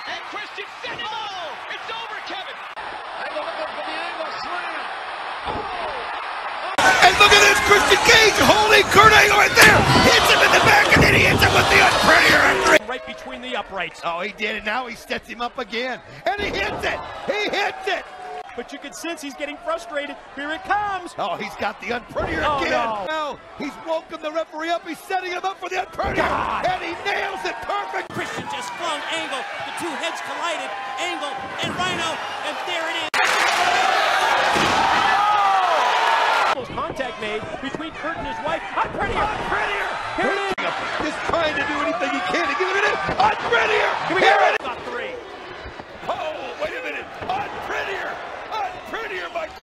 And Christian sent it. Oh, it's over, Kevin. Angle looking for the angle slam. Oh. And look at this, Christian Cage holding Kurt Angle right there. Hits him in the back, and then he hits him with the Unprettier. Right between the uprights. Oh, he did it. Now he sets him up again. And he hits it. He hits it. But you can sense he's getting frustrated. Here it comes. Oh, he's got the Unprettier Oh, again. no. Now he's woken the referee up. He's setting him up for the Unprettier. And he nails it perfect. Christian just flung Angle. The two heads collided. Angle and Rhino. And there it is. Almost contact made between Kurt and his wife. Unprettier. Here it is. Just trying to do anything he can to give it in. Unprettier. Here it is.